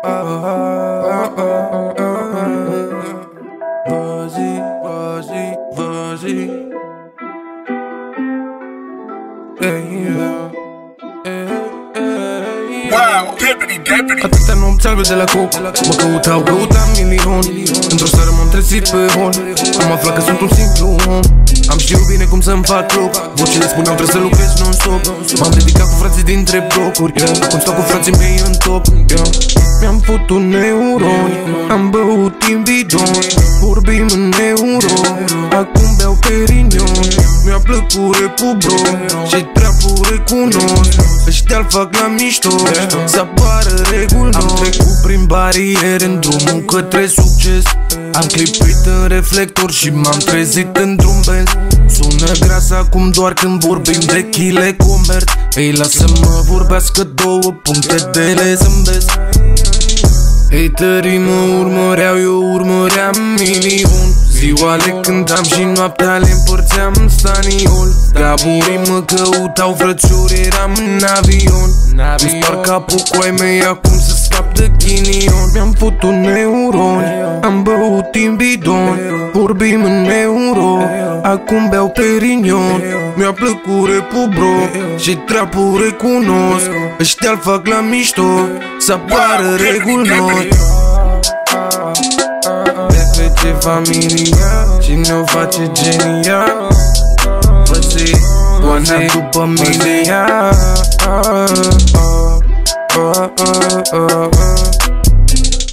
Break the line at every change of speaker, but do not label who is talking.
Vas-y, vas-y, vas-y. Atâtea nopți albe de la cop mă căutam milioni. Într-o seară m-am trezit pe hol. Am aflat că sunt un simplu om. Am știut bine cum să-mi fac loc. Vocile spuneau trebuie să lucrez non-stop. M-am ridicat cu frații dintre blocuri. Acum stau cu frații mei în top. Mi-am putut neuroni. Am băut din bidon. Vorbim în euro. Acum beau Perignon. Mi-a plăcut rap-ul bro și trap-ul recunosc. Ăștia-l fac la mișto să apară reguli noi. Am trecut prin bariere în drumul către succes. Am clipit în reflector și m-am trezit într-un Benz. Sună gras acum doar când vorbim de chile convert. Ei, lasă-mă vorbească, două puncte de ele zâmbesc. Haterii mă urmăreau, eu urmăream milion. Ziua le cântam și noaptea le împărțeam staniol. Gaburii mă căutau, frățiori, eram în avion. Îmi spar capul cu ai mei acum să scap de ghinion. Mi-am putut neuroni, am băut din bidon. Vorbim în euro, acum beau Perignon. Mi-a plăcut rap-ul bro și trap-ul recunosc. Ăștia-l fac la mișto să apară reguli noi. BFC familia, cine o face genial? Văzi, doamna după milia.